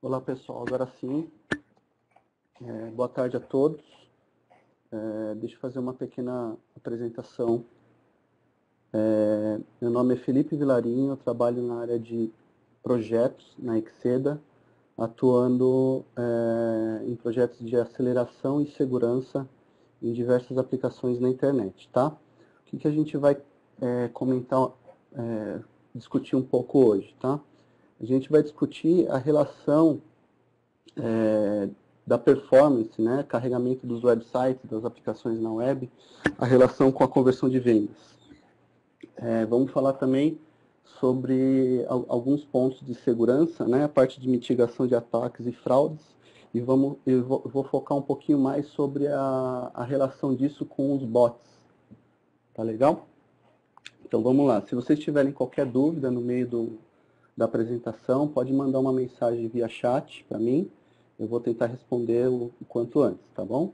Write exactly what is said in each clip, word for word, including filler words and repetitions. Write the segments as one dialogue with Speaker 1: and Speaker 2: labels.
Speaker 1: Olá pessoal, agora sim, é, boa tarde a todos. É, deixa eu fazer uma pequena apresentação. É, meu nome é Felipe Vilarinho, eu trabalho na área de projetos na Exceda, atuando é, em projetos de aceleração e segurança em diversas aplicações na internet, tá? O que, que a gente vai é, comentar, é, discutir um pouco hoje, tá? A gente vai discutir a relação É, da performance, né, carregamento dos websites, das aplicações na web, a relação com a conversão de vendas. É, vamos falar também sobre alguns pontos de segurança, né, a parte de mitigação de ataques e fraudes, e vamos, eu vou, eu vou focar um pouquinho mais sobre a, a relação disso com os bots. Tá legal? Então vamos lá, se vocês tiverem qualquer dúvida no meio do, da apresentação, pode mandar uma mensagem via chat para mim. Eu vou tentar responder o quanto antes, tá bom?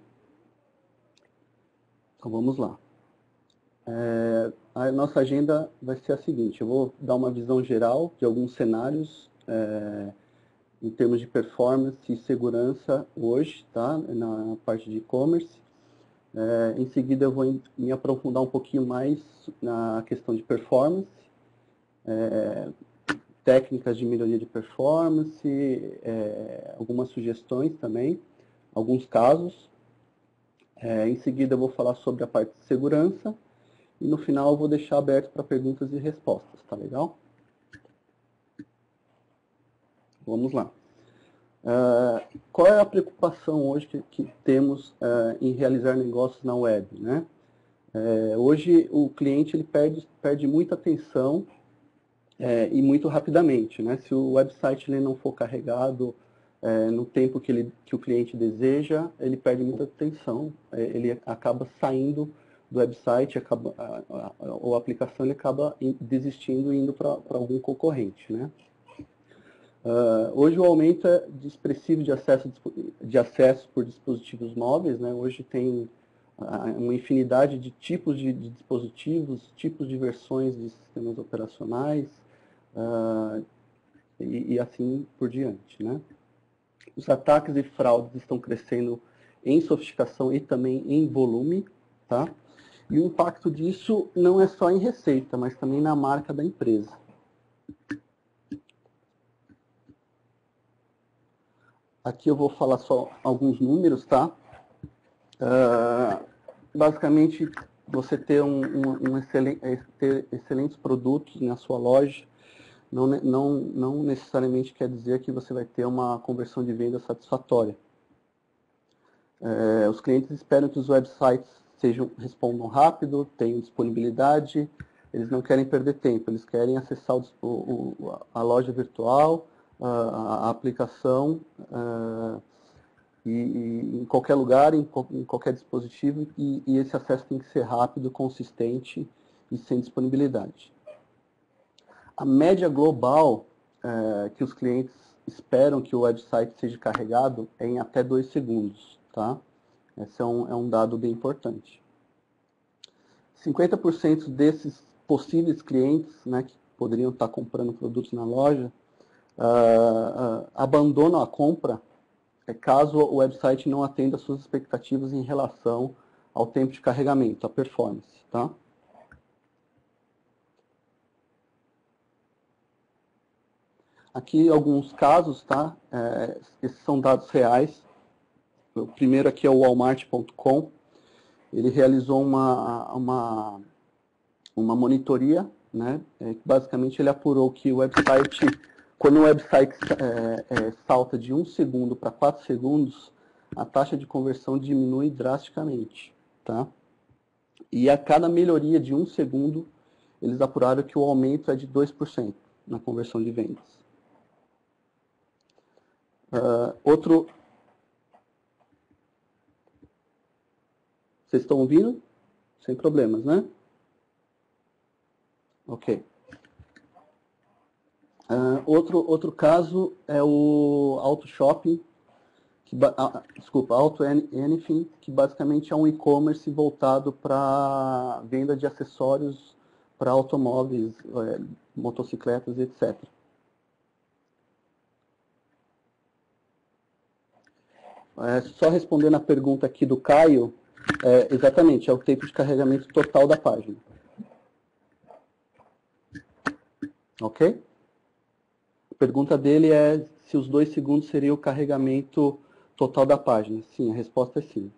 Speaker 1: Então vamos lá. É, a nossa agenda vai ser a seguinte, eu vou dar uma visão geral de alguns cenários é, em termos de performance e segurança hoje, tá? Na parte de e-commerce. É, em seguida eu vou me aprofundar um pouquinho mais na questão de performance, é, técnicas de melhoria de performance, é, algumas sugestões também, alguns casos. É, em seguida eu vou falar sobre a parte de segurança e no final eu vou deixar aberto para perguntas e respostas, tá legal? Vamos lá. Uh, qual é a preocupação hoje que, que temos uh, em realizar negócios na web, né? É, hoje o cliente ele perde, perde muita atenção é, e muito rapidamente, né? Se o website ele não for carregado é, no tempo que, ele, que o cliente deseja, ele perde muita atenção, é, ele acaba saindo do website, acaba, a, a, a, a aplicação ele acaba desistindo e indo para algum concorrente, né? Uh, hoje o aumento é de expressivo de acesso, de acesso por dispositivos móveis, né? Hoje tem uma infinidade de tipos de, de dispositivos, tipos de versões de sistemas operacionais, uh, e, e assim por diante, né? Os ataques e fraudes estão crescendo em sofisticação e também em volume, tá? E o impacto disso não é só em receita, mas também na marca da empresa. Aqui eu vou falar só alguns números, tá? Uh, basicamente, você ter, um, um, um excelente, ter excelentes produtos na sua loja não, não, não necessariamente quer dizer que você vai ter uma conversão de venda satisfatória. Uh, os clientes esperam que os websites sejam, respondam rápido, tenham disponibilidade, eles não querem perder tempo, eles querem acessar o, o, a loja virtual, a, a aplicação, uh, E, e em qualquer lugar, em, em qualquer dispositivo, e, e esse acesso tem que ser rápido, consistente e sem disponibilidade. A média global é, que os clientes esperam que o website seja carregado é em até dois segundos, tá? Esse é um, é um dado bem importante. cinquenta por cento desses possíveis clientes, né, que poderiam estar comprando produtos na loja, uh, uh, abandonam a compra caso o website não atenda às suas expectativas em relação ao tempo de carregamento, a performance, tá? Aqui alguns casos, tá? É, esses são dados reais. O primeiro aqui é o Walmart ponto com. Ele realizou uma, uma, uma monitoria, né? É, basicamente ele apurou que o website, quando o website é, é, salta de um segundo para quatro segundos, a taxa de conversão diminui drasticamente, tá? E a cada melhoria de um segundo, eles apuraram que o aumento é de dois por cento na conversão de vendas. Uh, outro... Vocês estão ouvindo? Sem problemas, né? Ok. Uh, outro, outro caso é o Auto Shopping, que, ah, desculpa, Auto Anything, que basicamente é um e-commerce voltado para venda de acessórios para automóveis, é, motocicletas, etcétera. é, só respondendo a pergunta aqui do Caio, é, exatamente, é o tempo de carregamento total da página. Ok? A pergunta dele é se os dois segundos seria o carregamento total da página. Sim, a resposta é sim.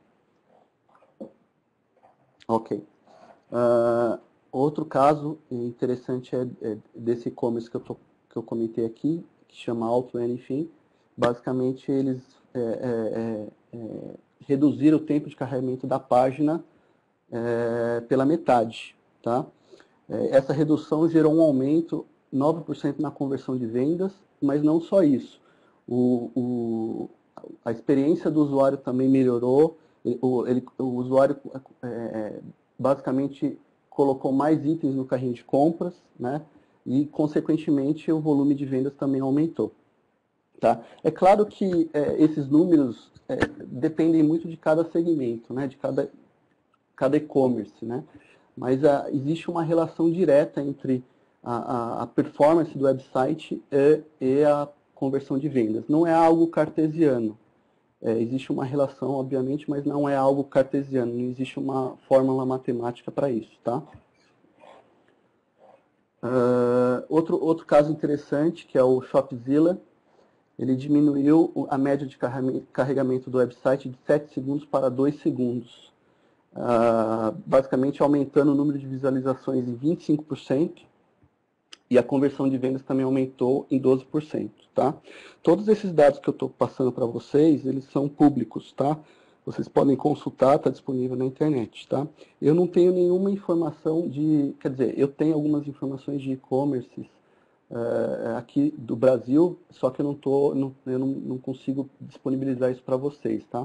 Speaker 1: Ok. Uh, outro caso interessante é, é desse e-commerce que, que eu comentei aqui, que chama Auto Anything. Basicamente, eles é, é, é, reduziram o tempo de carregamento da página é, pela metade. Tá? É, essa redução gerou um aumento nove por cento na conversão de vendas, mas não só isso. O, o, a experiência do usuário também melhorou. O, ele, o usuário é, basicamente colocou mais itens no carrinho de compras, né? E, consequentemente, o volume de vendas também aumentou. Tá? É claro que é, esses números é, dependem muito de cada segmento, né? De cada, cada e-commerce, né? Mas a, existe uma relação direta entre a, a, a performance do website e, e a conversão de vendas. Não é algo cartesiano. É, existe uma relação, obviamente, mas não é algo cartesiano. Não existe uma fórmula matemática para isso. Tá? Uh, outro, outro caso interessante, que é o Shopzilla, ele diminuiu a média de carregamento do website de sete segundos para dois segundos. Uh, basicamente aumentando o número de visualizações em vinte e cinco por cento e a conversão de vendas também aumentou em doze por cento. Tá? Todos esses dados que eu estou passando para vocês, eles são públicos, tá? Vocês podem consultar, está disponível na internet. Tá? Eu não tenho nenhuma informação de, quer dizer, eu tenho algumas informações de e-commerce uh, aqui do Brasil, só que eu não, tô, não, eu não, não consigo disponibilizar isso para vocês. Tá?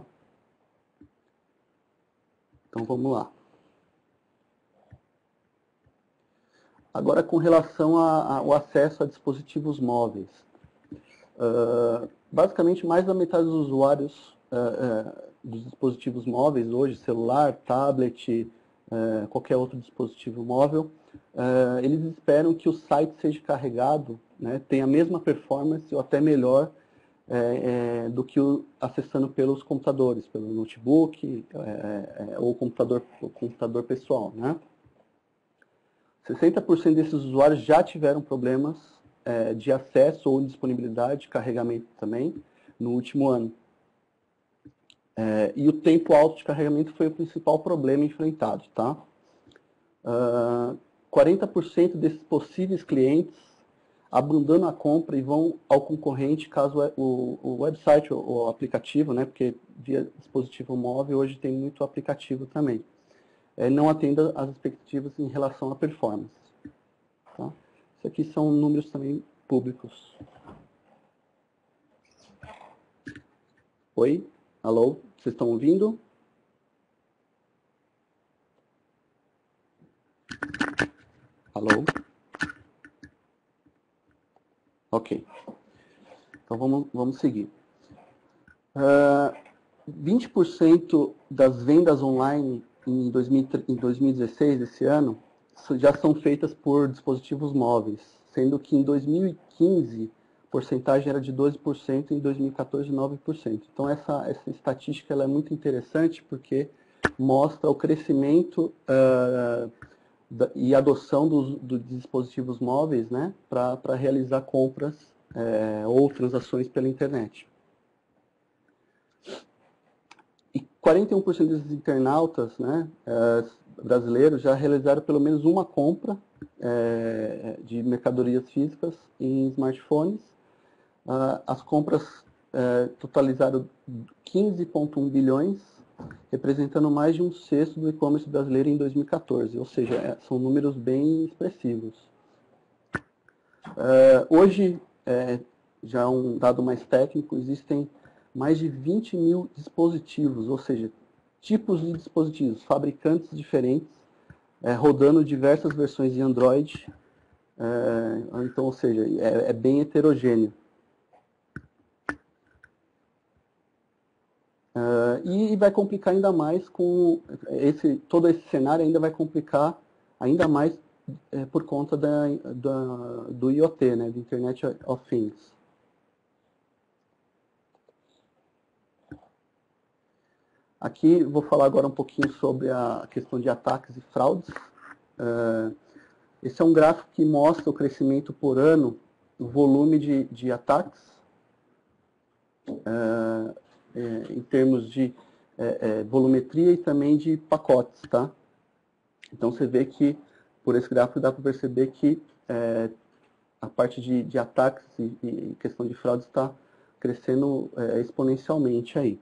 Speaker 1: Então vamos lá. Agora, com relação a, a, ao acesso a dispositivos móveis. Uh, basicamente, mais da metade dos usuários uh, uh, dos dispositivos móveis hoje, celular, tablet, uh, qualquer outro dispositivo móvel, uh, eles esperam que o site seja carregado, né, tenha a mesma performance ou até melhor é, é, do que o, acessando pelos computadores, pelo notebook é, é, ou computador, o computador pessoal, né? sessenta por cento desses usuários já tiveram problemas é, de acesso ou disponibilidade de carregamento também no último ano. É, e o tempo alto de carregamento foi o principal problema enfrentado. Tá? Uh, quarenta por cento desses possíveis clientes abandonam a compra e vão ao concorrente caso o, o website ou o aplicativo, né, porque via dispositivo móvel hoje tem muito aplicativo também. É, não atenda às expectativas em relação à performance. Tá? Isso aqui são números também públicos. Oi? Alô? Vocês estão ouvindo? Alô? Ok. Então vamos, vamos seguir. Uh, vinte por cento das vendas online em, dois mil, em dois mil e dezesseis, esse ano, já são feitas por dispositivos móveis, sendo que em dois mil e quinze a porcentagem era de doze por cento e em dois mil e quatorze nove por cento. Então essa, essa estatística ela é muito interessante porque mostra o crescimento uh, da, e adoção dos, dos dispositivos móveis, né, para realizar compras uh, ou transações pela internet. quarenta e um por cento desses internautas, né, brasileiros já realizaram pelo menos uma compra é, de mercadorias físicas em smartphones. Uh, as compras é, totalizaram quinze vírgula um bilhões, representando mais de um sexto do e-commerce brasileiro em dois mil e quatorze, ou seja, é, são números bem expressivos. Uh, hoje, é, já um dado mais técnico, existem mais de vinte mil dispositivos, ou seja, tipos de dispositivos, fabricantes diferentes, é, rodando diversas versões de Android, é, então, ou seja, é, é bem heterogêneo. É, e vai complicar ainda mais com esse, todo esse cenário ainda vai complicar ainda mais é, por conta da, da, do I O T, né, do Internet of Things. Aqui vou falar agora um pouquinho sobre a questão de ataques e fraudes. Uh, esse é um gráfico que mostra o crescimento por ano do volume de, de ataques, uh, é, em termos de é, é, volumetria e também de pacotes, tá? Então você vê que, por esse gráfico, dá para perceber que é, a parte de, de ataques e, e questão de fraudes está crescendo é, exponencialmente aí.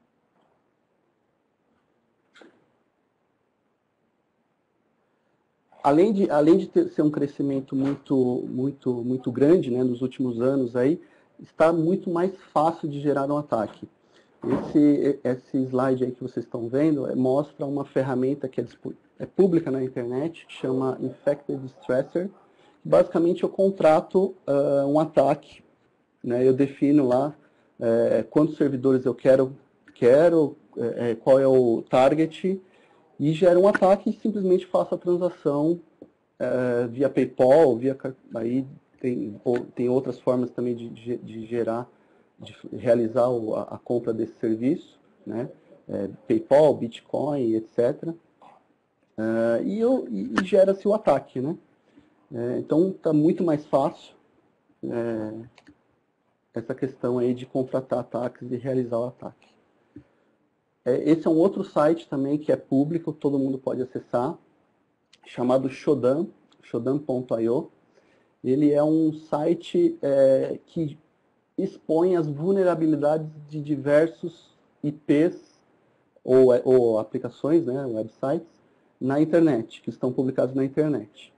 Speaker 1: Além de, além de ter, ser um crescimento muito, muito, muito grande, né, nos últimos anos, aí, está muito mais fácil de gerar um ataque. Esse, esse slide aí que vocês estão vendo é, mostra uma ferramenta que é, é pública na internet, que chama Infected Stressor. Basicamente, eu contrato uh, um ataque, né, eu defino lá uh, quantos servidores eu quero, quero uh, qual é o target, e gera um ataque e simplesmente faço a transação uh, via PayPal, via, aí tem, ou, tem outras formas também de, de, de gerar, de realizar o, a, a compra desse serviço, né? É, PayPal, Bitcoin, etcétera. Uh, e, eu, e, e gera-se o ataque, né? É, então está muito mais fácil é, essa questão aí de contratar ataques e realizar o ataque. Esse é um outro site também que é público, todo mundo pode acessar, chamado Shodan, shodan ponto i o. Ele é um site é, que expõe as vulnerabilidades de diversos I Ps ou, ou aplicações, né, websites, na internet, que estão publicados na internet.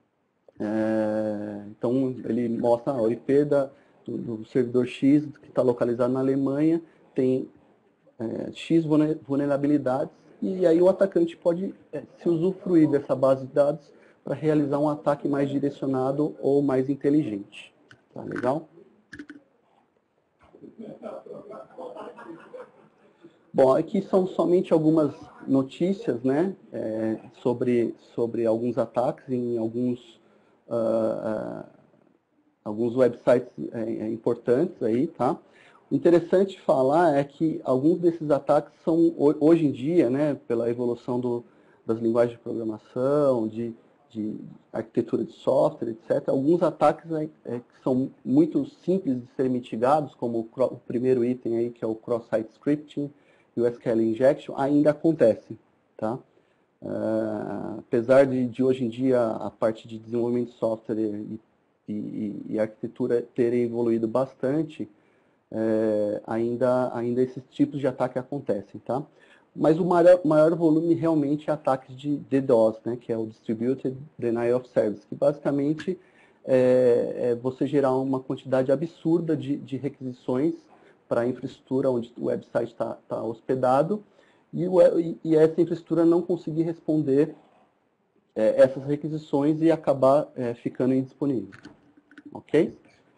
Speaker 1: É, então, ele mostra ah, o I P da, do, do servidor X, que está localizado na Alemanha, tem É, X vulnerabilidades, e aí o atacante pode é, se usufruir dessa base de dados para realizar um ataque mais direcionado ou mais inteligente. Tá legal? Bom, aqui são somente algumas notícias, né, é, sobre, sobre alguns ataques em alguns, uh, uh, alguns websites é, importantes aí, tá? O interessante falar é que alguns desses ataques são, hoje em dia, né, pela evolução do, das linguagens de programação, de, de arquitetura de software, etcétera, alguns ataques é, é, que são muito simples de serem mitigados, como o, o primeiro item aí, que é o cross-site scripting e o S Q L injection, ainda acontecem, tá? Uh, apesar de, de hoje em dia a parte de desenvolvimento de software e, e, e arquitetura terem evoluído bastante, É, ainda, ainda esses tipos de ataque acontecem, tá? Mas o maior, maior volume realmente é ataques de DDoS, né, que é o Distributed Denial of Service, que basicamente é, é você gerar uma quantidade absurda de, de requisições para a infraestrutura onde o website está tá hospedado, e, o, e essa infraestrutura não conseguir responder é, essas requisições e acabar é, ficando indisponível, ok?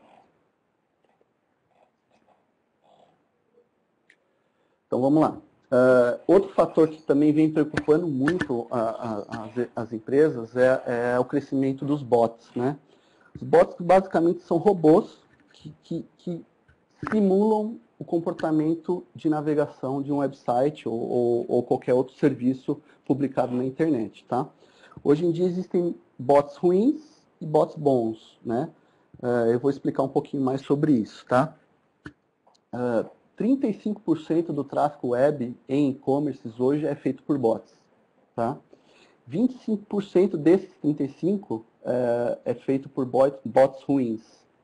Speaker 1: Então, vamos lá. Uh, outro fator que também vem preocupando muito a, a, a, as empresas é, é o crescimento dos bots, né? Os bots basicamente são robôs que, que, que simulam o comportamento de navegação de um website ou, ou, ou qualquer outro serviço publicado na internet, tá? Hoje em dia existem bots ruins e bots bons, né? Uh, eu vou explicar um pouquinho mais sobre isso, tá? Uh, trinta e cinco por cento do tráfego web em e-commerces hoje é feito por bots. Tá? vinte e cinco por cento desses trinta e cinco por cento é, é feito por bot, bots ruins.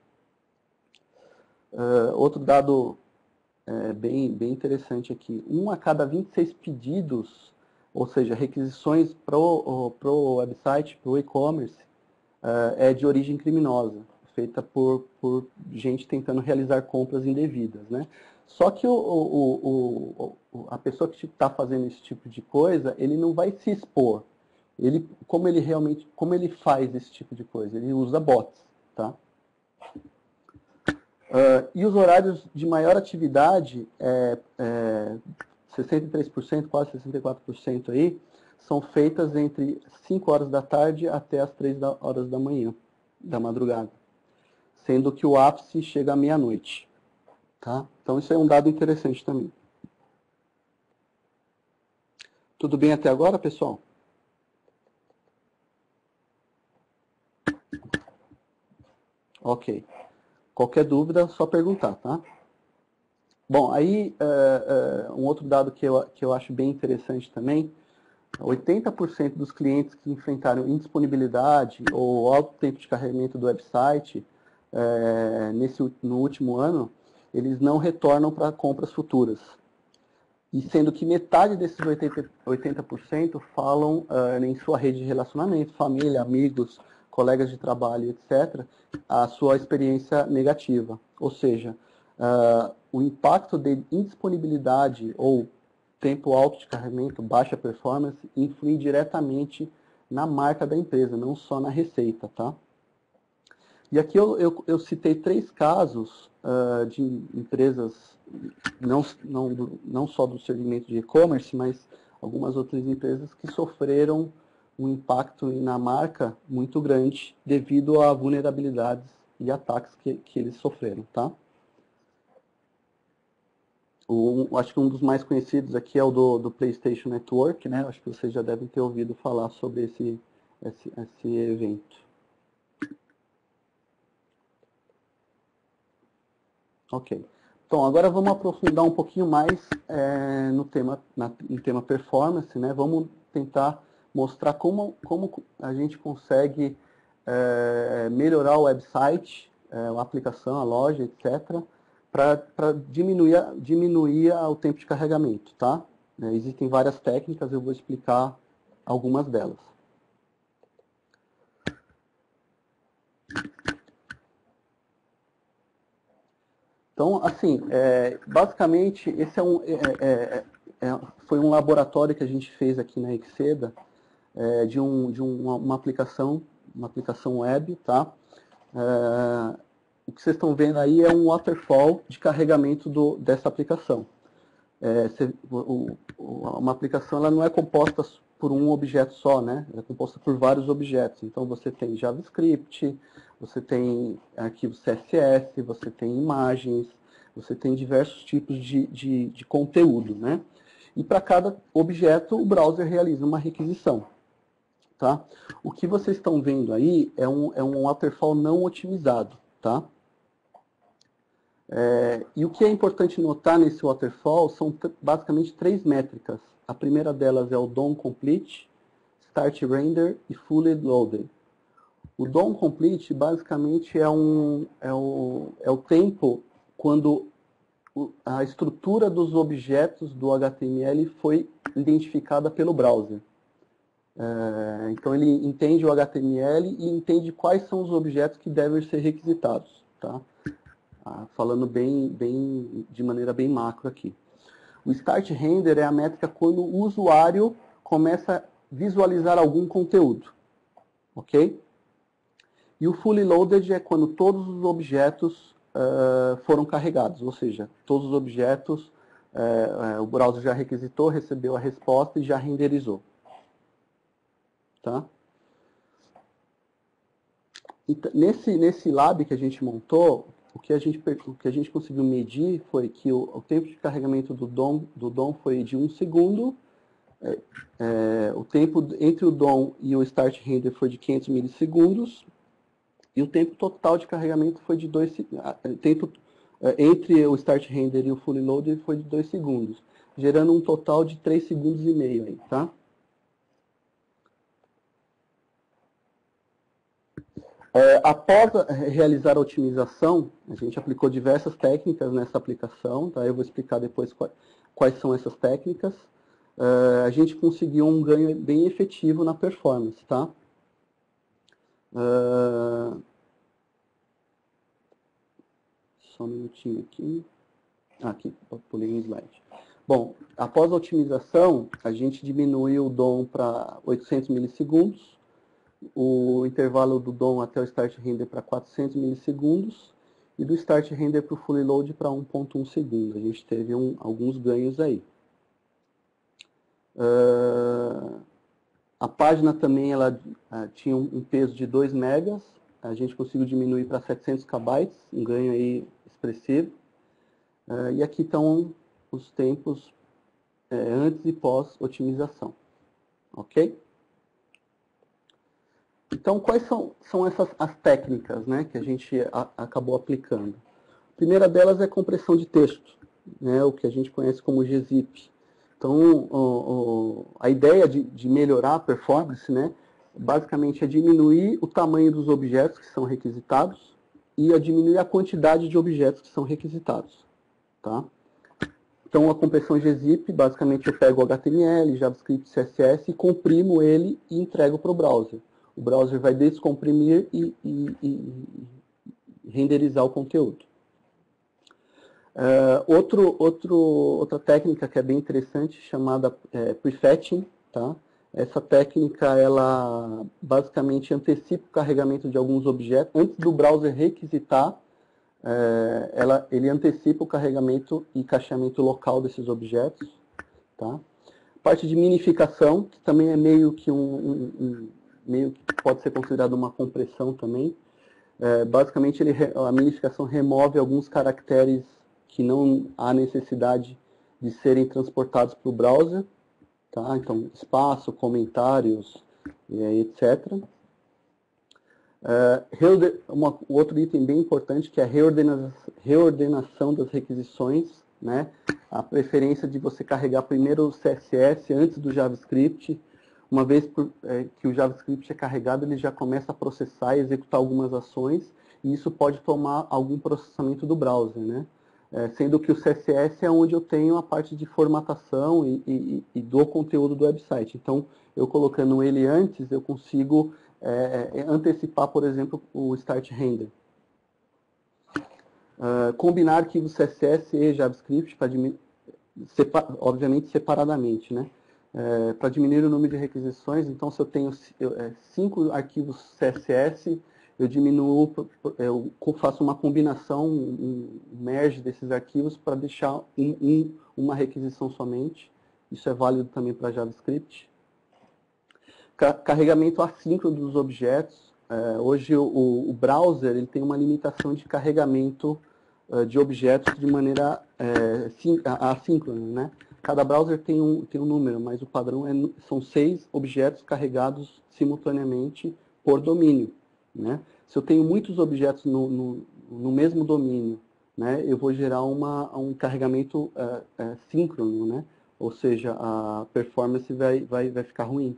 Speaker 1: Uh, outro dado é, bem, bem interessante aqui. Um a cada vinte e seis pedidos, ou seja, requisições para o website, para o e-commerce, uh, é de origem criminosa, feita por, por gente tentando realizar compras indevidas, né? Só que o, o, o, a pessoa que está fazendo esse tipo de coisa, ele não vai se expor. Ele, como ele realmente, como ele faz esse tipo de coisa? Ele usa bots, tá? Uh, e os horários de maior atividade, é, é, sessenta e três por cento, quase sessenta e quatro por cento aí, são feitas entre cinco horas da tarde até as três horas da manhã, da madrugada. Sendo que o ápice chega à meia-noite. Tá? Então, isso é um dado interessante também. Tudo bem até agora, pessoal? Ok. Qualquer dúvida, só perguntar, tá? Bom, aí uh, uh, um outro dado que eu, que eu acho bem interessante também, oitenta por cento dos clientes que enfrentaram indisponibilidade ou alto tempo de carregamento do website uh, nesse, no último ano, eles não retornam para compras futuras. E sendo que metade desses oitenta por cento falam uh, em sua rede de relacionamento, família, amigos, colegas de trabalho, etcétera, a sua experiência negativa. Ou seja, uh, o impacto de indisponibilidade ou tempo alto de carregamento, baixa performance, influi diretamente na marca da empresa, não só na receita, tá? E aqui eu, eu, eu citei três casos uh, de empresas, não, não, não só do segmento de e-commerce, mas algumas outras empresas que sofreram um impacto na marca muito grande devido a vulnerabilidades e ataques que, que eles sofreram, tá? O, acho que um dos mais conhecidos aqui é o do, do PlayStation Network, né? Acho que vocês já devem ter ouvido falar sobre esse, esse, esse evento. Ok. Então, agora vamos aprofundar um pouquinho mais é, no, tema, na, no tema performance, né? Vamos tentar mostrar como, como a gente consegue é, melhorar o website, é, a aplicação, a loja, etcétera, para diminuir, diminuir o tempo de carregamento, tá? É, existem várias técnicas, eu vou explicar algumas delas. Então, assim, é, basicamente, esse é um, é, é, é, foi um laboratório que a gente fez aqui na Exceda, é, de, um, de uma, uma aplicação, uma aplicação web, tá? É, o que vocês estão vendo aí é um waterfall de carregamento do, dessa aplicação. É, cê, o, o, uma aplicação ela não é composta por um objeto só, né? Ela é composta por vários objetos. Então, você tem JavaScript, você tem arquivos C S S, você tem imagens, você tem diversos tipos de, de, de conteúdo, né? E para cada objeto, o browser realiza uma requisição. Tá? O que vocês estão vendo aí é um, é um waterfall não otimizado. Tá? É, e o que é importante notar nesse waterfall são basicamente três métricas. A primeira delas é o D O M Complete, Start Render e Fully Loaded. O D O M Complete basicamente é, um, é, o, é o tempo quando a estrutura dos objetos do H T M L foi identificada pelo browser. É, então ele entende o H T M L e entende quais são os objetos que devem ser requisitados. Tá? Ah, falando bem, bem, de maneira bem macro aqui. O Start Render é a métrica quando o usuário começa a visualizar algum conteúdo. Ok? E o Fully Loaded é quando todos os objetos uh, foram carregados, ou seja, todos os objetos, uh, uh, o browser já requisitou, recebeu a resposta e já renderizou. Tá? Então, nesse, nesse lab que a gente montou, o que a gente, o que a gente conseguiu medir foi que o, o tempo de carregamento do D O M, do D O M foi de um segundo, é, é, o tempo entre o D O M e o Start Render foi de quinhentos milissegundos, e o tempo total de carregamento foi de dois tempo entre o Start Render e o Fully Loaded foi de dois segundos, gerando um total de três segundos e meio aí, tá? É, após realizar a otimização, a gente aplicou diversas técnicas nessa aplicação, tá? Eu vou explicar depois quais, quais são essas técnicas. É, a gente conseguiu um ganho bem efetivo na performance, tá? É, só um minutinho aqui. Ah, aqui, pulei um slide. Bom, após a otimização, a gente diminuiu o D O M para oitocentos milissegundos, o intervalo do D O M até o Start Render para quatrocentos milissegundos e do Start Render para o Fully Load para um ponto um segundo. A gente teve um, alguns ganhos aí. Uh, a página também ela, uh, tinha um, um peso de dois megas, a gente conseguiu diminuir para setecentos kbytes, um ganho aí expressivo. Uh, e aqui estão os tempos é, antes e pós-otimização. Ok? Então, quais são, são essas as técnicas, né, que a gente a, acabou aplicando? A primeira delas é a compressão de texto, né, o que a gente conhece como G zip. Então, o, o, a ideia de, de melhorar a performance, né, basicamente é diminuir o tamanho dos objetos que são requisitados e a diminuir a quantidade de objetos que são requisitados. Tá? Então, a compressão G zip, basicamente eu pego o H T M L, JavaScript, C S S e comprimo ele e entrego para o browser. O browser vai descomprimir e, e, e renderizar o conteúdo. Uh, outro, outro, outra técnica que é bem interessante, chamada é, prefetching. Tá? Essa técnica, ela basicamente antecipa o carregamento de alguns objetos. Antes do browser requisitar, é, ela, ele antecipa o carregamento e cacheamento local desses objetos. Tá? Parte de minificação, que também é meio que um, um, um meio que pode ser considerado uma compressão também. É, basicamente, ele, a minificação remove alguns caracteres que não há necessidade de serem transportados para o browser. Tá? Então, espaço, comentários, etcétera. Uh, uma, outro item bem importante, que é a reordena, reordenação das requisições, né? A preferência de você carregar primeiro o C S S antes do JavaScript. Uma vez por, é, que o JavaScript é carregado, ele já começa a processar e executar algumas ações, e isso pode tomar algum processamento do browser, né? É, sendo que o C S S é onde eu tenho a parte de formatação e, e, e do conteúdo do website. Então, eu colocando ele antes, eu consigo é, é, antecipar, por exemplo, o Start Render. Uh, combinar arquivos C S S e JavaScript, para separ, obviamente separadamente, né? É, para diminuir o número de requisições. Então, se eu tenho eu, é, cinco arquivos C S S, eu diminuo, eu faço uma combinação, um merge desses arquivos para deixar um, um, uma requisição somente. Isso é válido também para JavaScript. Carregamento assíncrono dos objetos. É, hoje o, o browser ele tem uma limitação de carregamento uh, de objetos de maneira é, sim, assíncrona, né? Cada browser tem um, tem um número, mas o padrão é, são seis objetos carregados simultaneamente por domínio. Né? Se eu tenho muitos objetos no, no, no mesmo domínio, né, eu vou gerar uma, um carregamento é, é, síncrono, né? Ou seja, a performance vai, vai, vai ficar ruim.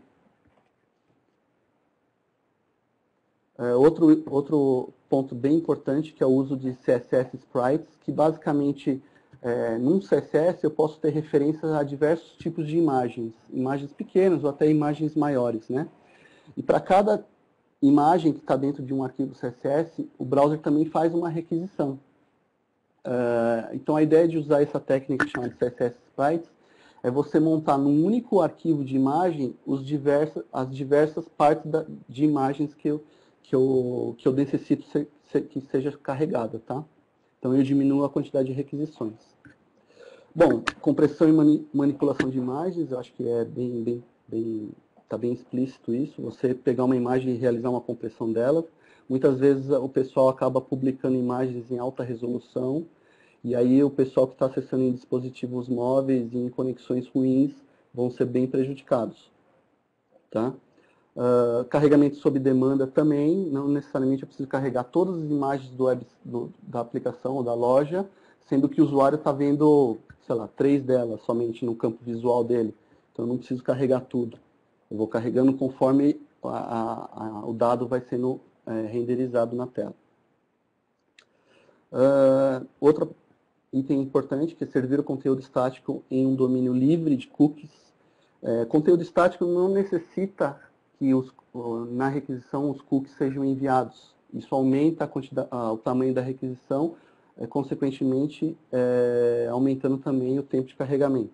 Speaker 1: É, outro, outro ponto bem importante que é o uso de C S S Sprites, que basicamente, é, num C S S eu posso ter referências a diversos tipos de imagens, imagens pequenas ou até imagens maiores, né? E para cada imagem que está dentro de um arquivo C S S, o browser também faz uma requisição. Uh, então a ideia de usar essa técnica chamada C S S Sprites é você montar num único arquivo de imagem os diversos, as diversas partes da, de imagens que eu, que eu, que eu necessito ser, ser, que seja carregada, tá? Então eu diminuo a quantidade de requisições. Bom, compressão e mani manipulação de imagens, eu acho que é bem, bem, bem, tá bem explícito isso, você pegar uma imagem e realizar uma compressão dela. Muitas vezes o pessoal acaba publicando imagens em alta resolução, e aí o pessoal que está acessando em dispositivos móveis e em conexões ruins vão ser bem prejudicados. Tá? Uh, carregamento sob demanda também, não necessariamente eu preciso carregar todas as imagens do web, do, da aplicação ou da loja, sendo que o usuário está vendo, sei lá, três delas somente no campo visual dele. Então eu não preciso carregar tudo. Eu vou carregando conforme a, a, a, o dado vai sendo é, renderizado na tela. Uh, outra item importante, que é servir o conteúdo estático em um domínio livre de cookies. É, conteúdo estático não necessita que os, na requisição os cookies sejam enviados. Isso aumenta a quantidade, a, o tamanho da requisição, é, consequentemente é, aumentando também o tempo de carregamento.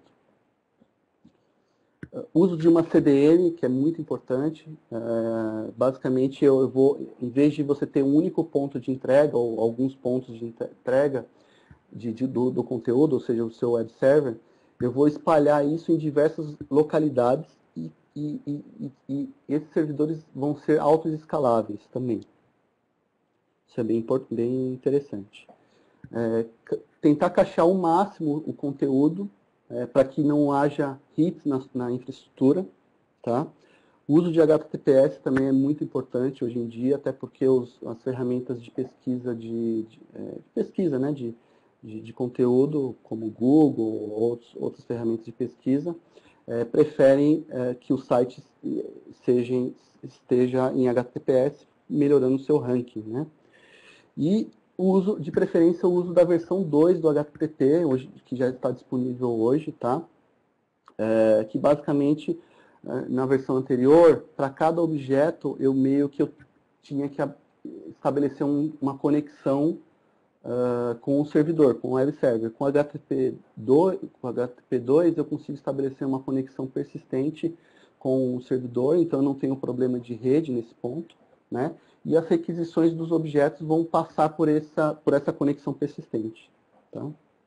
Speaker 1: Uso de uma C D N, que é muito importante. É, basicamente, eu vou, em vez de você ter um único ponto de entrega, ou alguns pontos de entrega de, de, do, do conteúdo, ou seja, o seu web server, eu vou espalhar isso em diversas localidades e, e, e, e esses servidores vão ser auto-escaláveis também. Isso é bem, bem interessante. É, tentar cachear ao máximo o conteúdo, é, para que não haja hits na, na infraestrutura, tá? O uso de H T T P S também é muito importante hoje em dia, até porque os, as ferramentas de pesquisa, de, de, é, pesquisa né, de, de, de conteúdo, como Google ou outros, outras ferramentas de pesquisa, é, preferem é, que o site seja, esteja em H T T P S, melhorando o seu ranking, né? E o uso, de preferência, o uso da versão dois do H T T P, hoje, que já está disponível hoje, tá? É, que basicamente, na versão anterior, para cada objeto, eu meio que eu tinha que estabelecer um, uma conexão uh, com o servidor, com o web server. Com o H T T P dois, com o H T T P dois, eu consigo estabelecer uma conexão persistente com o servidor, então eu não tenho problema de rede nesse ponto, né? E as requisições dos objetos vão passar por essa, por essa conexão persistente. Tá?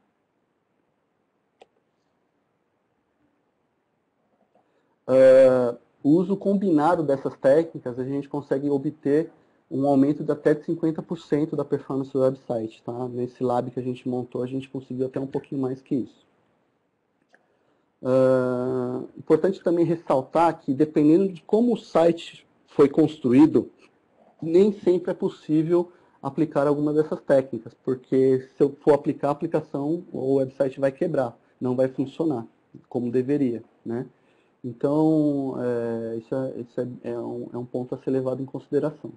Speaker 1: Uh, o uso combinado dessas técnicas, a gente consegue obter um aumento de até de cinquenta por cento da performance do website. Tá? Nesse lab que a gente montou, a gente conseguiu até um pouquinho mais que isso. Uh, importante também ressaltar que, dependendo de como o site foi construído, nem sempre é possível aplicar alguma dessas técnicas, porque se eu for aplicar a aplicação, o website vai quebrar, não vai funcionar como deveria, né? Então, é, isso, é, isso é, é, um, é um ponto a ser levado em consideração.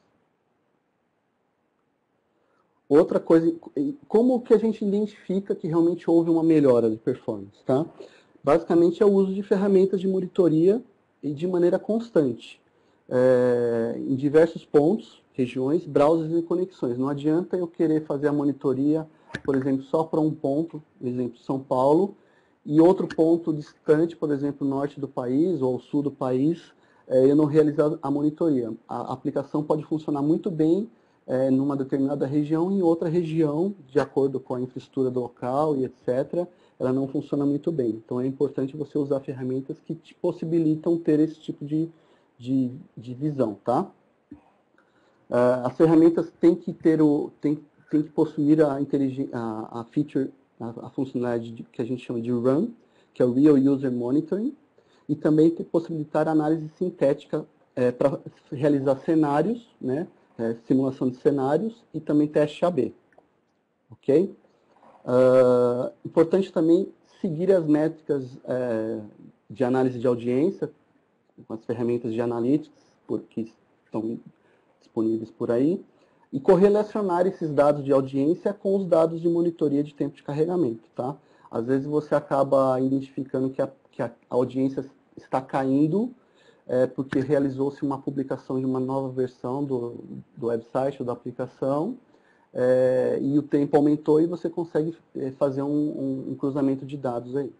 Speaker 1: Outra coisa, como que a gente identifica que realmente houve uma melhora de performance, tá? Basicamente é o uso de ferramentas de monitoria e de maneira constante. É, em diversos pontos, regiões, browsers e conexões. Não adianta eu querer fazer a monitoria, por exemplo, só para um ponto, por exemplo, São Paulo, e outro ponto distante, por exemplo, norte do país ou sul do país, é, eu não realizar a monitoria. A aplicação pode funcionar muito bem é, numa determinada região, em outra região, de acordo com a infraestrutura do local e etcétera, ela não funciona muito bem. Então é importante você usar ferramentas que te possibilitam ter esse tipo de De, de visão, tá? Uh, as ferramentas têm que ter o, tem, tem que possuir a, a, a feature, a, a funcionalidade de, que a gente chama de run, que é o Real User Monitoring, e também tem que possibilitar a análise sintética é, para realizar cenários, né? É, simulação de cenários e também teste A B, ok? Uh, importante também seguir as métricas é, de análise de audiência, com as ferramentas de analytics por, que estão disponíveis por aí, e correlacionar esses dados de audiência com os dados de monitoria de tempo de carregamento. Tá? Às vezes você acaba identificando que a, que a audiência está caindo é, porque realizou-se uma publicação de uma nova versão do, do website ou da aplicação, é, e o tempo aumentou e você consegue fazer um, um, um cruzamento de dados aí.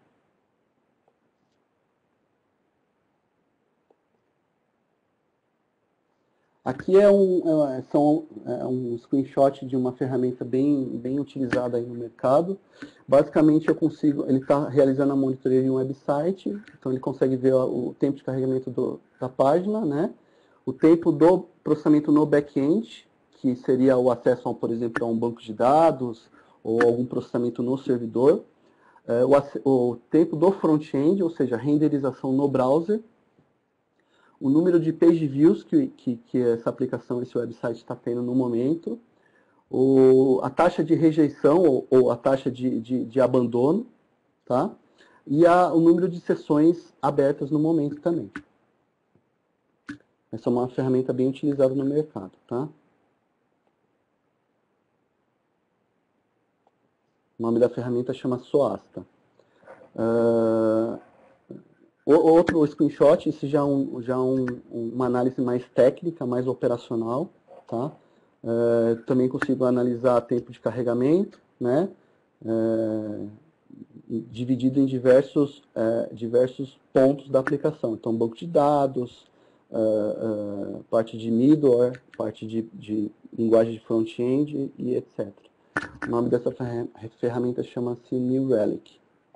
Speaker 1: Aqui é um, é, são, é um screenshot de uma ferramenta bem, bem utilizada aí no mercado. Basicamente, eu consigo, ele está realizando a monitoria de um website, então ele consegue ver o tempo de carregamento do, da página, né? O tempo do processamento no back-end, que seria o acesso, a, por exemplo, a um banco de dados ou algum processamento no servidor. É, o, o tempo do front-end, ou seja, renderização no browser. O número de page views que, que, que essa aplicação, esse website está tendo no momento, o, a taxa de rejeição ou, ou a taxa de, de, de abandono, tá? E a, o número de sessões abertas no momento também. Essa é uma ferramenta bem utilizada no mercado, tá? O nome da ferramenta chama Soasta. Uh, Outro screenshot, esse já é um, já um, uma análise mais técnica, mais operacional, tá? É, também consigo analisar tempo de carregamento, né? É, dividido em diversos, é, diversos pontos da aplicação. Então, banco de dados, é, é, parte de middleware, parte de, de linguagem de front-end e etcétera. O nome dessa ferramenta chama-se New Relic.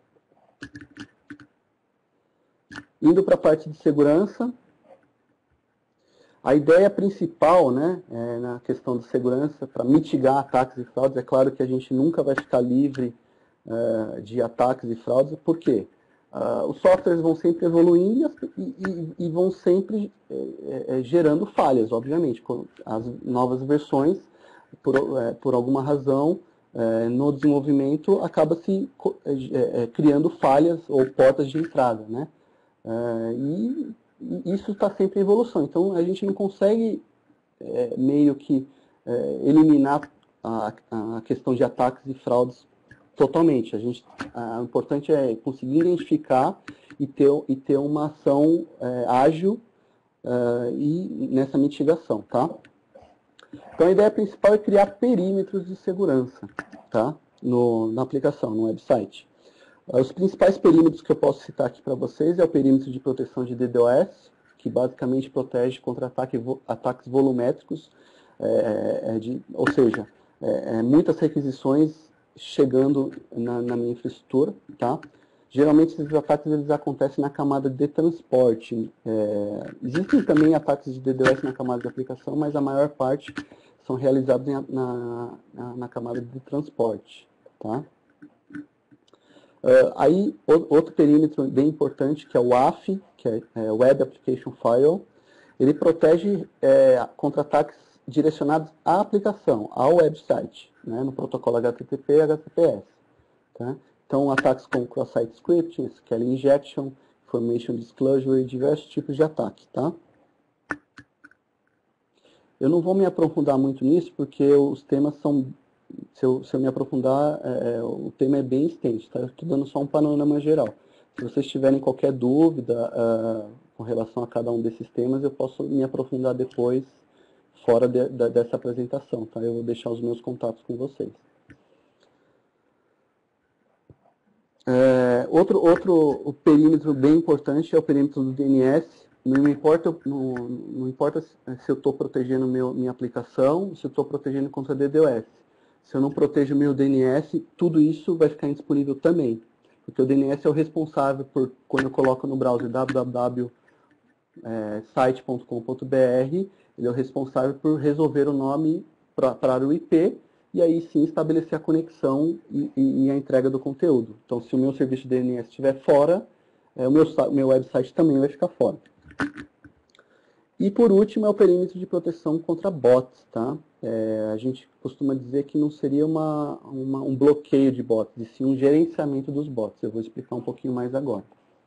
Speaker 1: Indo para a parte de segurança, a ideia principal, né, é, na questão de segurança, para mitigar ataques e fraudes, é claro que a gente nunca vai ficar livre uh, de ataques e fraudes. Por quê? Uh, os softwares vão sempre evoluindo e, e, e vão sempre é, é, gerando falhas, obviamente. As novas versões, por, é, por alguma razão, é, no desenvolvimento, acaba se é, é, criando falhas ou portas de entrada, né? É, e, e isso está sempre em evolução. Então, a gente não consegue é, meio que é, eliminar a, a questão de ataques e fraudes totalmente. A gente, a, o importante é conseguir identificar e ter, e ter uma ação é, ágil é, e nessa mitigação, tá? Então a ideia principal é criar perímetros de segurança, tá? No, na aplicação, no website. Os principais perímetros que eu posso citar aqui para vocês é o perímetro de proteção de DDoS, que basicamente protege contra ataque, ataques volumétricos, é, é de, ou seja, é, é, muitas requisições chegando na, na minha infraestrutura, tá? Geralmente esses ataques eles acontecem na camada de transporte. É, existem também ataques de DDoS na camada de aplicação, mas a maior parte são realizados na, na, na camada de transporte, tá? Uh, aí, outro perímetro bem importante, que é o A F, que é, é Web Application File, ele protege é, contra ataques direcionados à aplicação, ao website, né, no protocolo H T T P e H T T P S. Tá? Então, ataques como cross-site scripting, S Q L injection, information disclosure e diversos tipos de ataque. Tá? Eu não vou me aprofundar muito nisso, porque os temas são... Se eu, se eu me aprofundar, é, o tema é bem extenso, tá? Eu estou dando só um panorama geral. Se vocês tiverem qualquer dúvida uh, com relação a cada um desses temas, eu posso me aprofundar depois, fora de, de, dessa apresentação, tá? Eu vou deixar os meus contatos com vocês. É, outro, outro perímetro bem importante é o perímetro do D N S. Não importa, não, não importa se eu estou protegendo meu, minha aplicação, se eu estou protegendo contra DDoS. Se eu não protejo o meu D N S, tudo isso vai ficar indisponível também. Porque o D N S é o responsável por, quando eu coloco no browser w w w ponto site ponto com ponto b r, ele é o responsável por resolver o nome para o I P, e aí sim estabelecer a conexão e, e, e a entrega do conteúdo. Então, se o meu serviço de D N S estiver fora, é, o meu, meu website também vai ficar fora. E por último é o perímetro de proteção contra bots, tá? É, a gente costuma dizer que não seria uma, uma, um bloqueio de bots, e sim um gerenciamento dos bots. Eu vou explicar um pouquinho mais agora.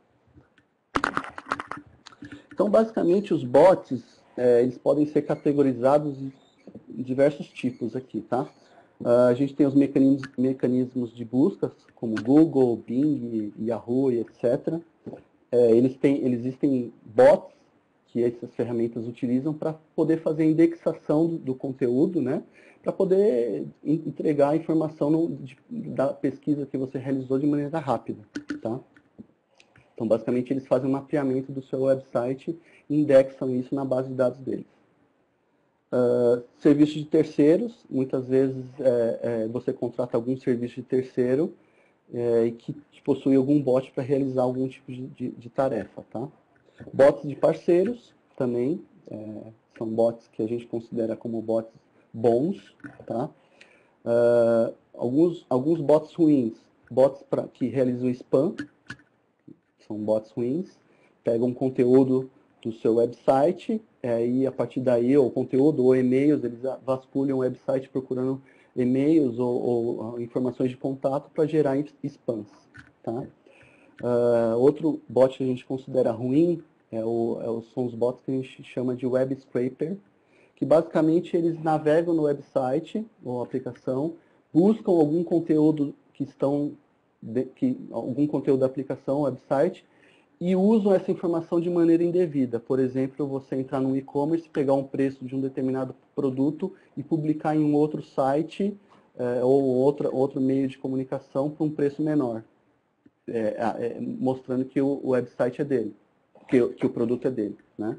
Speaker 1: Então, basicamente, os bots, é, eles podem ser categorizados em diversos tipos aqui, tá? Uh, a gente tem os mecanismos, mecanismos de busca, como Google, Bing, Yahoo, e etcétera. É, eles têm, eles existem bots que essas ferramentas utilizam para poder fazer a indexação do, do conteúdo, né? Para poder entregar a informação no, de, da pesquisa que você realizou de maneira rápida, tá? Então, basicamente, eles fazem um mapeamento do seu website e indexam isso na base de dados deles. Uh, serviços de terceiros, muitas vezes é, é, você contrata algum serviço de terceiro é, e que possui algum bot para realizar algum tipo de, de, de tarefa, tá? Bots de parceiros também, é, são bots que a gente considera como bots bons, tá? Uh, alguns, alguns bots ruins, bots pra, que realizam spam, são bots ruins, pegam conteúdo do seu website, é, e a partir daí, ou conteúdo, ou e-mails, eles vasculham o website procurando e-mails ou, ou informações de contato para gerar spams, tá? Uh, outro bot que a gente considera ruim é o, é o, são os bots que a gente chama de web scraper, que basicamente eles navegam no website ou aplicação, buscam algum conteúdo que estão de, que, algum conteúdo da aplicação, website, e usam essa informação de maneira indevida. Por exemplo, você entrar no e-commerce, pegar um preço de um determinado produto e publicar em um outro site é, ou outra, outro meio de comunicação por um preço menor. É, é, mostrando que o, o website é dele, que, que o produto é dele, né?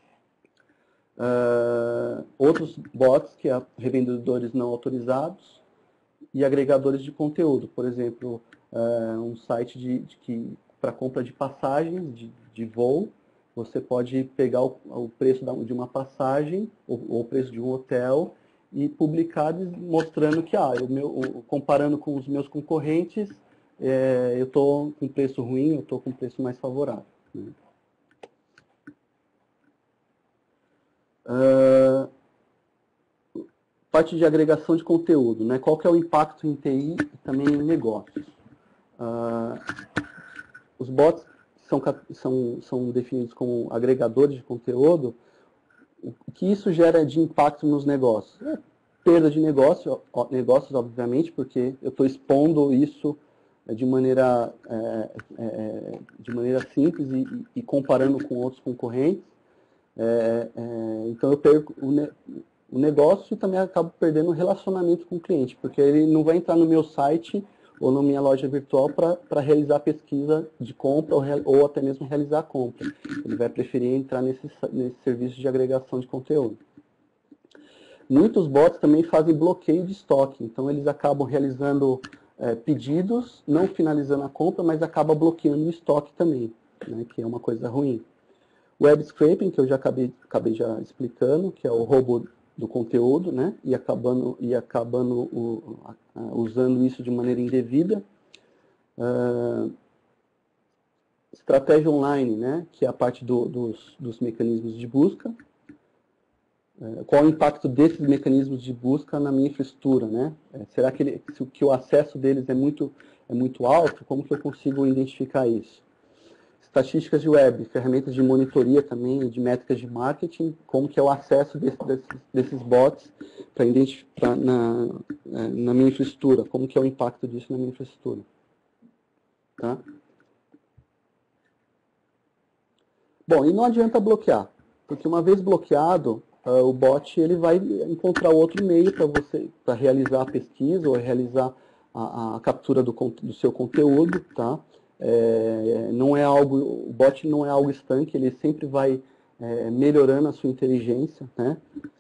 Speaker 1: Uh, outros bots, que é revendedores não autorizados e agregadores de conteúdo. Por exemplo, uh, um site de, de que, para compra de passagens de, de voo, você pode pegar o, o preço da, de uma passagem ou, ou o preço de um hotel e publicar mostrando que, ah, o meu, o, comparando com os meus concorrentes, é, eu estou com preço ruim, eu estou com preço mais favorável. Né? Uh, parte de agregação de conteúdo, né? Qual que é o impacto em T I e também em negócios? Uh, os bots são, são, são definidos como agregadores de conteúdo. O que isso gera de impacto nos negócios? É perda de negócio, negócios, obviamente, porque eu estou expondo isso de maneira, é, é, de maneira simples e, e comparando com outros concorrentes. É, é, então eu perco o, ne o negócio e também acabo perdendo o relacionamento com o cliente, porque ele não vai entrar no meu site ou na minha loja virtual para realizar pesquisa de compra ou, ou até mesmo realizar a compra. Ele vai preferir entrar nesse, nesse serviço de agregação de conteúdo. Muitos bots também fazem bloqueio de estoque, então eles acabam realizando é, pedidos, não finalizando a compra, mas acaba bloqueando o estoque também, né, que é uma coisa ruim. Web scraping, que eu já acabei, acabei já explicando, que é o roubo do conteúdo, né, e acabando, e acabando o, usando isso de maneira indevida. Uh, estratégia online, né, que é a parte do, dos, dos mecanismos de busca. Uh, qual o impacto desses mecanismos de busca na minha infraestrutura, né? Uh, será que, ele, se, que o acesso deles é muito, é muito alto? Como que eu consigo identificar isso? Estatísticas de web, ferramentas de monitoria também, de métricas de marketing, como que é o acesso desse, desses, desses bots para identificar na, na minha infraestrutura, como que é o impacto disso na minha infraestrutura. Tá? Bom, e não adianta bloquear, porque uma vez bloqueado, uh, o bot ele vai encontrar outro meio para você, para realizar a pesquisa ou realizar a, a captura do, do seu conteúdo, tá? É, não é algo, o bot não é algo estanque, ele sempre vai é, melhorando a sua inteligência, né?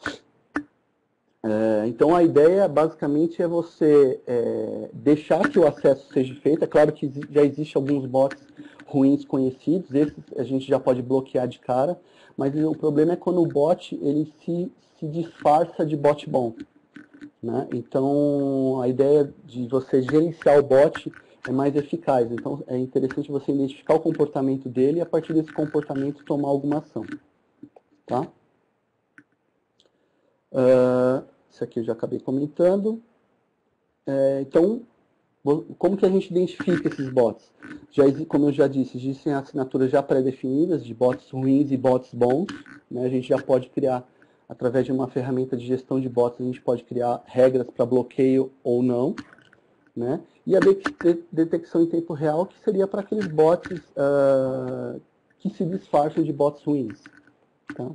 Speaker 1: É, então a ideia basicamente é você é, deixar que o acesso seja feito. É claro que já existe alguns bots ruins conhecidos, esses a gente já pode bloquear de cara, mas o problema é quando o bot ele se, se disfarça de bot bom, né? Então a ideia de você gerenciar o bot é mais eficaz. Então é interessante você identificar o comportamento dele e a partir desse comportamento tomar alguma ação. Tá? Uh, isso aqui eu já acabei comentando. É, então, como que a gente identifica esses bots? Já, como eu já disse, existem assinaturas já pré-definidas de bots ruins e bots bons. Né? A gente já pode criar, através de uma ferramenta de gestão de bots, a gente pode criar regras para bloqueio ou não. Né? E a detecção em tempo real, que seria para aqueles bots uh, que se disfarçam de bots ruins. Tá?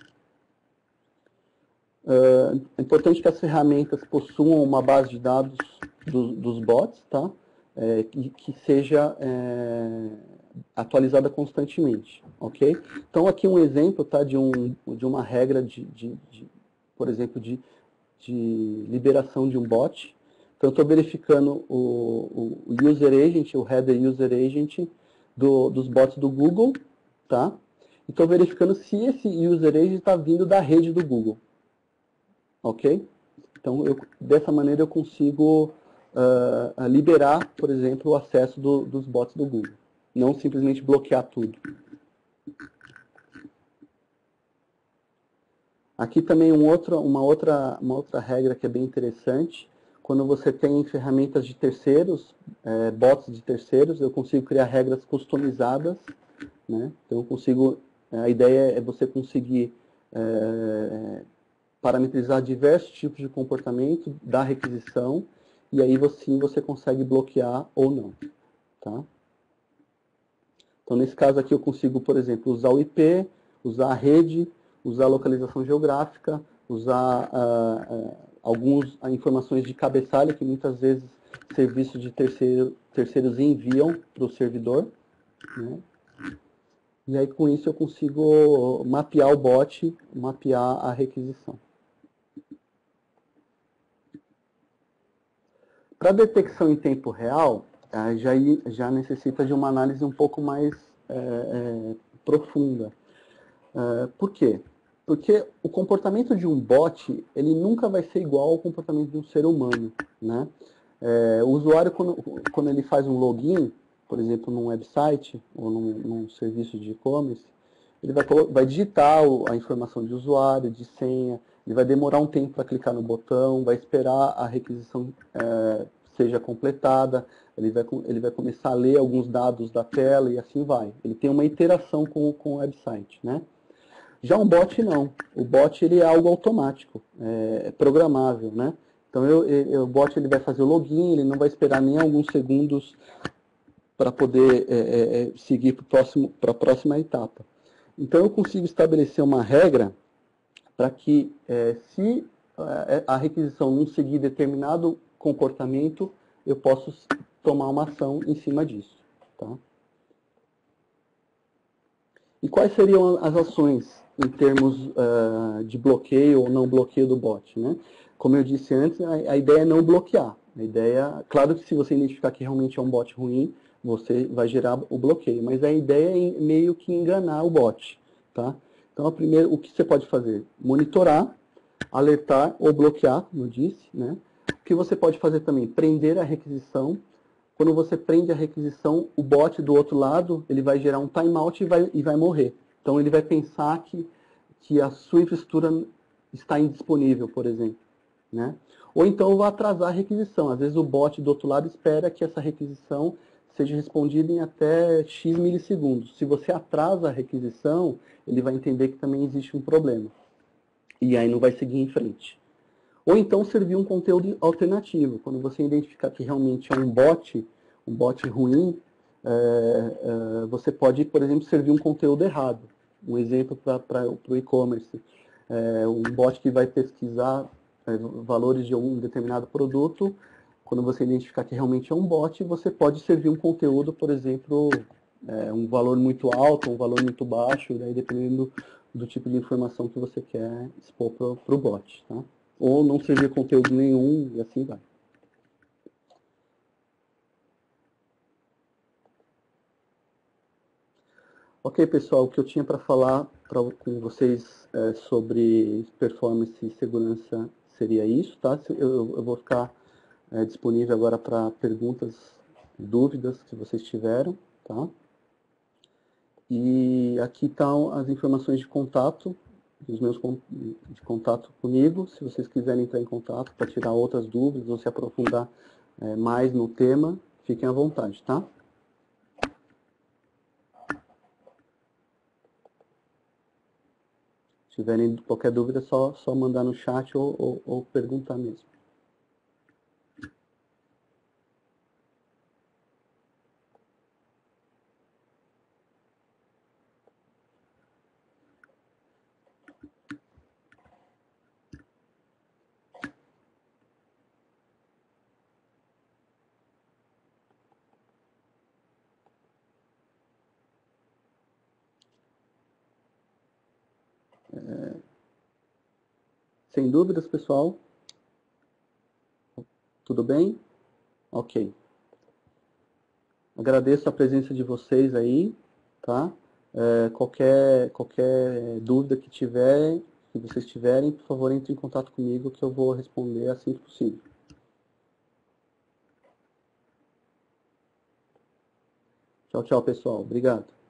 Speaker 1: Uh, é importante que as ferramentas possuam uma base de dados do, dos bots, tá? É, que, que seja é, atualizada constantemente, ok? Então aqui um exemplo, tá, de, um, de uma regra de, de, de por exemplo, de, de liberação de um bot. Então eu estou verificando o, o user agent, o header user agent do, dos bots do Google, tá? E estou verificando se esse user agent está vindo da rede do Google. Ok? Então, eu, dessa maneira eu consigo uh, liberar, por exemplo, o acesso do, dos bots do Google. Não simplesmente bloquear tudo. Aqui também um outro, uma, outra, uma outra regra que é bem interessante. Quando você tem ferramentas de terceiros, é, bots de terceiros, eu consigo criar regras customizadas. Né? Então, eu consigo, a ideia é você conseguir é, parametrizar diversos tipos de comportamento da requisição e aí sim você consegue bloquear ou não. Tá? Então, nesse caso aqui eu consigo, por exemplo, usar o I P, usar a rede, usar a localização geográfica, usar uh, uh, algumas informações de cabeçalho que muitas vezes serviços de terceiro, terceiros enviam para o servidor. Né? E aí com isso eu consigo mapear o bot, mapear a requisição. Para detecção em tempo real, já, já necessita de uma análise um pouco mais é, é, profunda. É, por quê? Porque o comportamento de um bot, ele nunca vai ser igual ao comportamento de um ser humano. Né? É, o usuário, quando, quando ele faz um login, por exemplo, num website ou num, num serviço de e-commerce, ele vai, vai digitar a informação de usuário, de senha, ele vai demorar um tempo para clicar no botão, vai esperar a requisição é, seja completada, ele vai, ele vai começar a ler alguns dados da tela e assim vai. Ele tem uma interação com, com o website, né? Já um bot não. O bot ele é algo automático, é programável, né? Então eu, eu, o bot ele vai fazer o login, ele não vai esperar nem alguns segundos para poder é, é, seguir para a próxima etapa. Então eu consigo estabelecer uma regra para que é, se a requisição não seguir determinado comportamento, eu posso tomar uma ação em cima disso. Tá? E quais seriam as ações em termos uh, de bloqueio ou não bloqueio do bot? Né? Como eu disse antes, a, a ideia é não bloquear. A ideia, claro que se você identificar que realmente é um bot ruim, você vai gerar o bloqueio, mas a ideia é meio que enganar o bot. Tá? Então, a primeira, o que você pode fazer? Monitorar, alertar ou bloquear, como eu disse. Né? O que você pode fazer também? Prender a requisição. Quando você prende a requisição, o bot do outro lado ele vai gerar um timeout e vai, e vai morrer. Então, ele vai pensar que, que a sua infraestrutura está indisponível, por exemplo. Né? Ou então, vai atrasar a requisição. Às vezes, o bot do outro lado espera que essa requisição seja respondida em até X milissegundos. Se você atrasa a requisição, ele vai entender que também existe um problema. E aí não vai seguir em frente. Ou então servir um conteúdo alternativo. Quando você identificar que realmente é um bot, um bot ruim, é, é, você pode, por exemplo, servir um conteúdo errado. Um exemplo para o e-commerce. É, um bot que vai pesquisar é, valores de um determinado produto. Quando você identificar que realmente é um bot, você pode servir um conteúdo, por exemplo, é, um valor muito alto, um valor muito baixo, daí dependendo do, do tipo de informação que você quer expor para o bot. Tá? Ou não servir conteúdo nenhum, e assim vai. Ok, pessoal, o que eu tinha para falar pra, com vocês é, sobre performance e segurança seria isso, tá? Eu, eu vou ficar é, disponível agora para perguntas, dúvidas que vocês tiveram, tá? E aqui estão as informações de contato, os meus de contato comigo, se vocês quiserem entrar em contato para tirar outras dúvidas ou se aprofundar é, mais no tema, fiquem à vontade, tá? Se tiverem qualquer dúvida, é só, só mandar no chat ou, ou, ou perguntar mesmo. É, sem dúvidas, pessoal? Tudo bem? Ok. Agradeço a presença de vocês aí, tá? É, qualquer, qualquer dúvida que tiver, que vocês tiverem, por favor, entre em contato comigo que eu vou responder assim que possível. Tchau, tchau, pessoal. Obrigado.